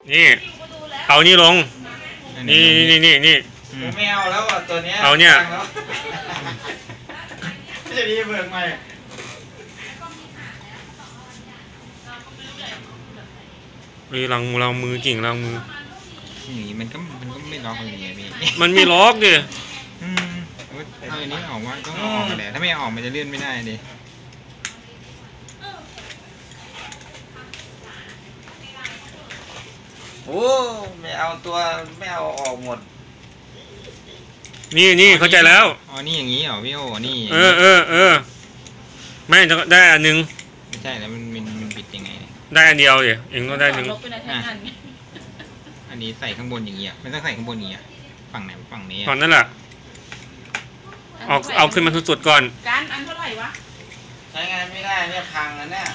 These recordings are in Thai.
นี่เอานี่ลงนี่ไม่เอาแล้วอ่ะตัวเนี้ยเอาเนี่ยจะดีเบิกใหม่ลังมือกิ่งลังมือนี่มันก็ไม่ล็อกเลยไงพี่มันมีล็อกดิเอาอันนี้ออกว่าต้องออกมาแหละถ้าไม่ออกมันจะเลื่อนไม่ได้ดิโอ้ไม่เอาตัวไม่เอาออกหมดนี่เข้าใจแล้วอ๋อนี่อย่างนี้เหรอพี่โอ้นี่แม่จะได้อันนึงไม่ใช่แล้วมันปิดยังไงได้อันเดียวดิเองต้องได้นึงอันนี้ใส่ข้างบนอย่างเงี้ยไม่ต้องใส่ข้างบนอย่างเงี้ยฝั่งไหนฝั่งนี้ฝั่งนั่นแหละเอาขึ้นมาสุดๆก่อนการอันเท่าไหร่วะใช้งานไม่ได้เนี่ยพังแล้วเนี่ย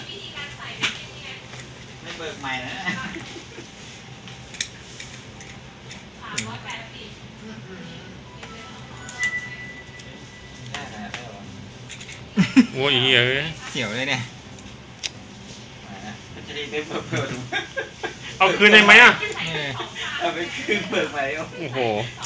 ไม่เบิกใหม่นะโอ้ยเหี้ยเสียวเลยเนี่ยจะได้ไม่เปิดเอาคืนได้ไหมอ่ะเอาไปคืนเปิดใหม่โอ้โห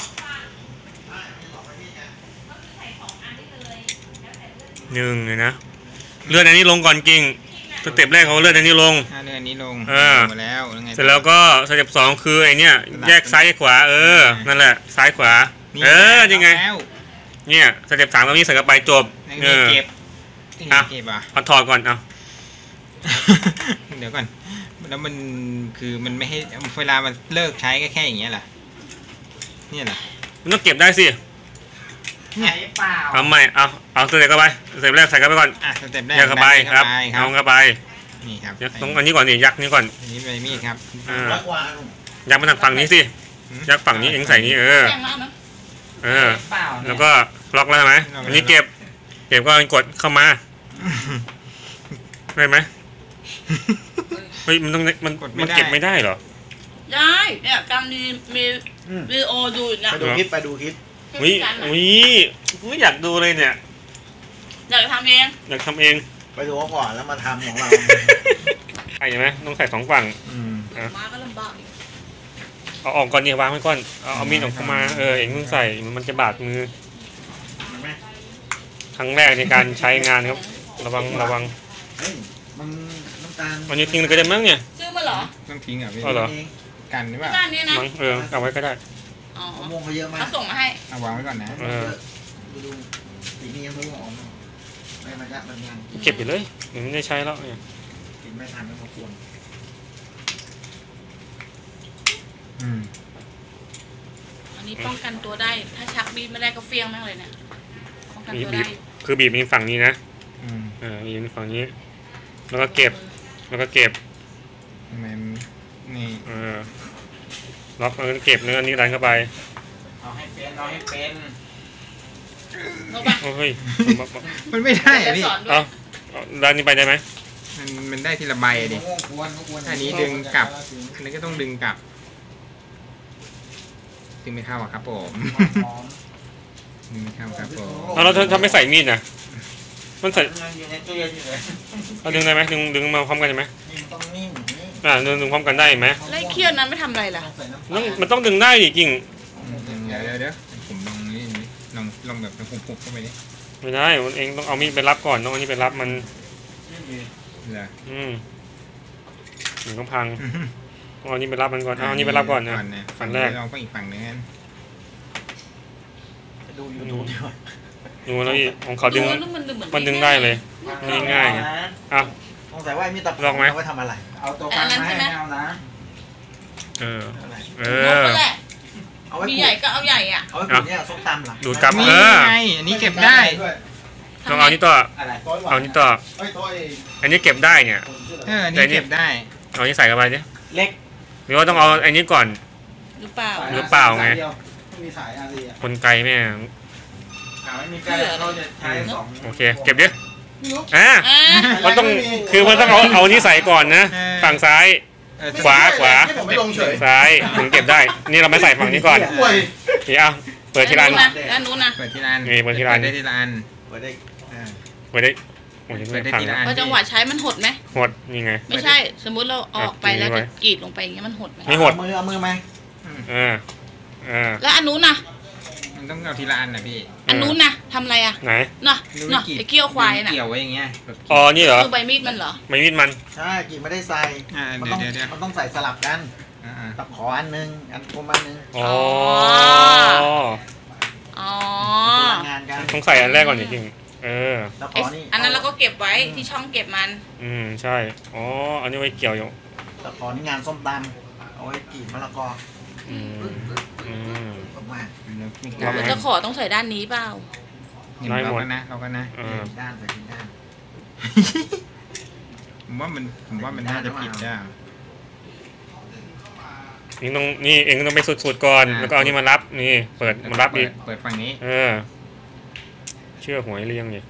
หนึ่งเลยนะเลื่อนอันนี้ลงก่อนกิ่งสเต็ปแรกเขาเลื่อนอันนี้ลงเลื่อนอันนี้ลงมาแล้วเสร็จแล้วก็สเต็ปสองคือไอเนี้ยแยกซ้ายขวานั่นแหละซ้ายขวายังไงเนี่ยสเต็ปสามตรงนี้ใส่กระไปจบเก็บเอาถอดก่อนเอาเดี๋ยวก่อนแล้วมันคือมันไม่ให้เวลามันเลิกใช้แค่อย่างเงี้ยแหละนี่แหละมันต้องเก็บได้สิเนี่ยเปล่าเอาใหม่เอาสเต็ปเข้าไปสเต็ปแรกใส่เข้าไปก่อนสเต็ปแรกเข้าไปครับเอาเข้าไปนี่ครับตรงอันนี้ก่อนนี่ยักนี่ก่อนนี่ใบมีดครับยักมาทางฝั่งนี้สิยักฝั่งนี้เองใส่นี้แล้วก็ล็อกแล้วใช่ไหมอันนี้เก็บก็กดเข้ามาได้ไหมเฮ้ยมันต้องมันเก็บไม่ได้เหรอได้เนี่ยการมีวิดีโอดูนะไปดูคลิปไม่อยากดูเลยเนี่ยอยากทำเองไปดูก่อนแล้วมาทำของเราใช่ไหมต้องใส่สองฝั่งมาก็ลำบากเอาออกก่อนเนี่ยวางไว้ก่อนเอามีดออกมาเองต้องใส่มันจะบาดมือครั้งแรกในการใช้งานครับระวังมันน้ำตาลวันนี้ทิ้งก็ได้มั้งเนี่ยซื้อมาเหรอต้องทิ้งอ่ะพี่เหรอกันหรือเปล่ามั้งเอาไว้ก็ได้มะม่วงเขาเยอะมากเขาส่งมาให้เอาวางไว้ก่อนนะดูปีนี้ยังไม่ออกไม่มาจะมันยังเก็บไปเลยไม่ได้ใช้แล้วเนี่ยกินไม่ทันไม่พอควรอันนี้ป้องกันตัวได้ถ้าชักบีบไม่ได้ก็เฟี้ยงมากเลยเนี่ยป้องกันตัวได้คือบีบมีฝั่งนี้นะบีบมีฝั่งนี้แล้วก็เก็บนี่ล็อกแล้วก็เก็บเนื้อนี้ดันเข้าไปเอาให้เป็นเฮ้ยมันไม่ได้พี่ดันนี้ไปได้ไหมมันได้ทีละใบดิอันนี้ดึงกลับอันนี้ก็ต้องดึงกลับดึงไม่เข้าครับผมดึงไม่เข้าครับผมแล้วถ้าไม่ใส่มีดนะมันใส่เอาดึงได้ไหมดึงมาพร้อมกันใช่ไหมดึงพร้อมกันได้ไหมไล่เคี่ยวนั้นไม่ทำอะไรล่ะมันต้องดึงได้จริงเดี๋ยวผมลองแบบปุบเข้าไปดิไม่ได้มันเองต้องเอามีดไปรับก่อนต้องเอานี้ไปรับมันมันต้องพังเอานี้ไปรับมันก่อนเอานี้ไปรับก่อนนะฝั่งแรกลองไปอีกฝั่งนึงดูยูทูบดูแล้วของเขาดึงมันดึงได้เลยง่ายสงสัยว่ามีตะปูเอาไว้ทำอะไรเอาตัวฟันมาให้เอานะมีใหญ่ก็เอาใหญ่อ่ะเอาไว้เนี่ยส้มตำหรอดูดกลับไงอันนี้เก็บได้ต้องเอานี้ต่อเอานี้ต่ออันนี้เก็บได้เนี่ยอันนี้เก็บได้เอานี้ใส่เข้าไปดิเล็กหรือว่าต้องเอาอันนี้ก่อนหรือเปล่าไงคนไกลแม่ไม่มีไกลเราจะใช้2โอเคเก็บดิมันต้องคือมันต้องเอานี้ใส่ก่อนนะฝั่งซ้ายขวาซ้ายถึงเก็บได้นี่เราไม่ใส่ฝั่งนี้ก่อนเปิดทีละอันด้านนู้นนะเปิดทีละอันนี่เปิดทีละอันได้ทีละอันเปิดได้โผมจะเปิดได้พังทีละอันพอจังหวะใช้มันหดไหมหดนี่ไงไม่ใช่ สมมุติเราออกไปแล้วจะกรีดลงไปอย่างเงี้ยมันหดไหมไม่หดเอามือไหมแล้วอันนู้นน่ะมันต้องเอาทีละอันนะพี่อันนู้นน่ะทำอะไรอ่ะไหนเนาะเนาะไอ้เกี้ยวควายน่ะเกี่ยวไว้อย่างเงี้ยแบบอ๋อนี่เหรอคือใบมีดมันเหรอไม่มีดมันใช่กินไม่ได้ใส่ มันต้องเดี๋ยวมันต้องใส่สลับกัน ตะขออันนึงอันกลมอันนึงอ๋ออ๋อพลังงานกันต้องใส่อันแรกก่อนจริงเออตะขไอ้อนี่อันนั้นเราก็เก็บไว้ที่ช่องเก็บมันใช่อ๋ออันนี้ไว้เกี่ยวอยู่ตะขอนี่งานส้มตำเอาไว้กรีดมะละกออืมออกมามันจะขอต้องใส่ด้านนี้เปล่าเราก็นะด้านใส่กินด้านผมว่ามันน่าจะผิดจ้าเองต้องไปสุดๆก่อนแล้วก็เอานี่มารับนี่เปิดมารับอีกเปิดฝั่งนี้เชื่อหวยเรียงนี่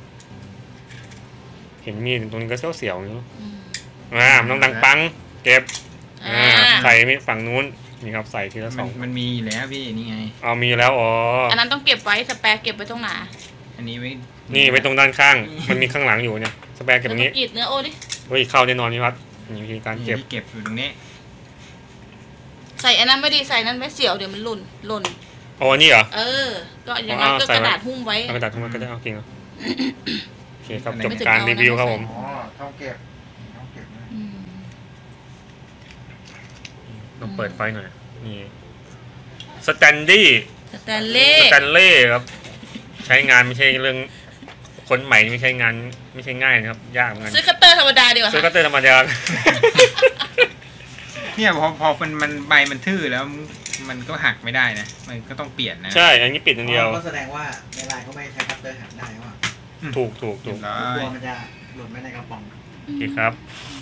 เห็นมีดตรงนี้ก็เสียวๆอยู่มันต้องดังปังเก็บใส่ฝั่งนู้นนี่ครับใส่ทีละสองมันมีแล้วพี่นี่ไงเอามีแล้วอ๋ออันนั้นต้องเก็บไว้สแปรเก็บไว้ตรงไหนอันนี้ไว้นี่ไว้ตรงด้านข้างมันมีข้างหลังอยู่เนี่ยสแปรเก็บตรงนี้กรีดเนื้อโอ้ดิเฮ้ยเข้าแน่นอนนี่ครับนี่วิธีการเก็บที่เก็บอยู่ตรงนี้ใส่อันนั้นไม่ดีใส่นั้นไม่เสียวเดี๋ยวมันหล่นอ๋อนี่เหรอก็อย่างนั้นก็กระดาษหุ้มไว้เอากระดาษทั้งหมดก็ได้เอาจริงเหรอโอเคครับจบการรีวิวครับผมอ๋อช่องเก็บนะต้องเปิดไฟหน่อยนี่สแตนดี้สแตนเล่ครับใช้งานไม่ใช่เรื่องคนใหม่ไม่ใช่งานไม่ใช่ง่ายนะครับยากเหมือนกันซื้อคัตเตอร์ธรรมดาดีกว่าซื้อคัตเตอร์ธรรมดาเนี่ยพอมันใบมันทื่อแล้วมันก็หักไม่ได้นะมันก็ต้องเปลี่ยนนะใช่อันนี้ปิดอันเดียวก็แสดงว่าในไลน์เขาไม่ใช้คัตเตอร์หักได้ว่าถูกเรียบร้อกลัวย มันจะหลุดไม่ในกระป๋องโอเคครับอื